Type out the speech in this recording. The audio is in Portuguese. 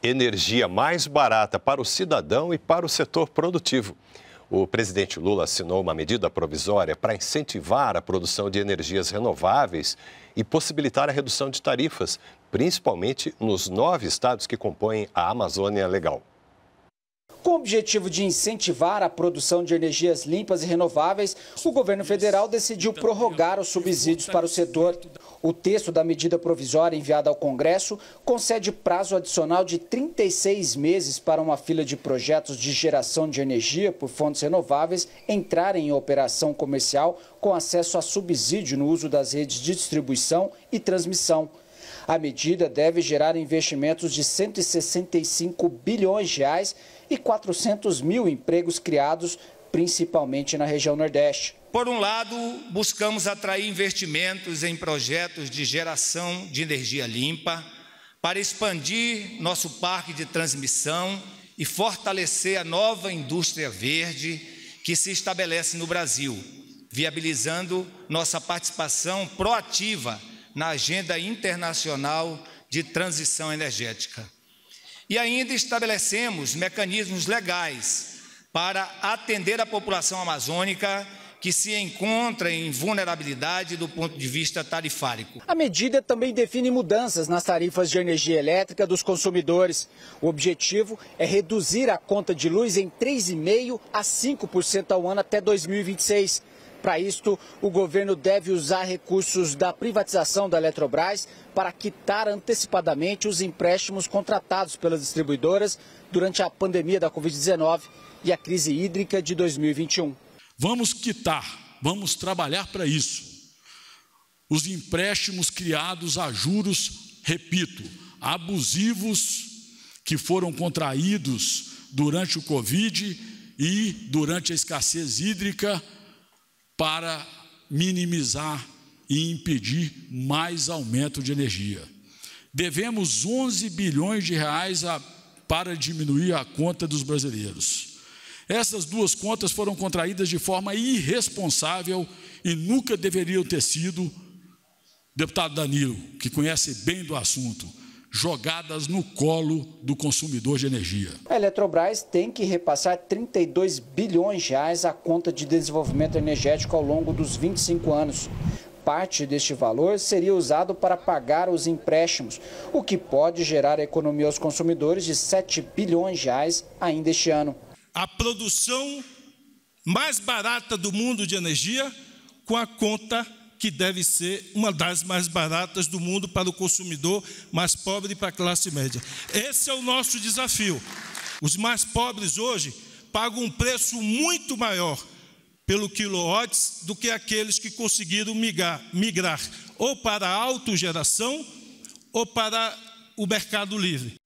energia mais barata para o cidadão e para o setor produtivo. O presidente Lula assinou uma medida provisória para incentivar a produção de energias renováveis e possibilitar a redução de tarifas, principalmente nos 9 estados que compõem a Amazônia Legal. Com o objetivo de incentivar a produção de energias limpas e renováveis, o governo federal decidiu prorrogar os subsídios para o setor. O texto da medida provisória enviada ao Congresso concede prazo adicional de 36 meses para uma fila de projetos de geração de energia por fontes renováveis entrarem em operação comercial com acesso a subsídio no uso das redes de distribuição e transmissão. A medida deve gerar investimentos de 165 bilhões de reais e 400 mil empregos criados, principalmente na região Nordeste. Por um lado, buscamos atrair investimentos em projetos de geração de energia limpa, para expandir nosso parque de transmissão e fortalecer a nova indústria verde que se estabelece no Brasil, viabilizando nossa participação proativa na agenda internacional de transição energética. E ainda estabelecemos mecanismos legais para atender a população amazônica que se encontra em vulnerabilidade do ponto de vista tarifárico. A medida também define mudanças nas tarifas de energia elétrica dos consumidores. O objetivo é reduzir a conta de luz em 3,5% a 5% ao ano até 2026. Para isto, o governo deve usar recursos da privatização da Eletrobras para quitar antecipadamente os empréstimos contratados pelas distribuidoras durante a pandemia da Covid-19 e a crise hídrica de 2021. Vamos quitar, vamos trabalhar para isso. Os empréstimos criados a juros, repito, abusivos, que foram contraídos durante o Covid e durante a escassez hídrica, para minimizar e impedir mais aumento de energia. Devemos 11 bilhões de reais para diminuir a conta dos brasileiros. Essas duas contas foram contraídas de forma irresponsável e nunca deveriam ter sido, deputado Danilo, que conhece bem do assunto, jogadas no colo do consumidor de energia. A Eletrobras tem que repassar 32 bilhões de reais à conta de desenvolvimento energético ao longo dos 25 anos. Parte deste valor seria usado para pagar os empréstimos, o que pode gerar economia aos consumidores de 7 bilhões de reais ainda este ano. A produção mais barata do mundo de energia com a conta que deve ser uma das mais baratas do mundo para o consumidor mais pobre e para a classe média. Esse é o nosso desafio. Os mais pobres hoje pagam um preço muito maior pelo quilowatts do que aqueles que conseguiram migrar ou para a autogeração ou para o mercado livre.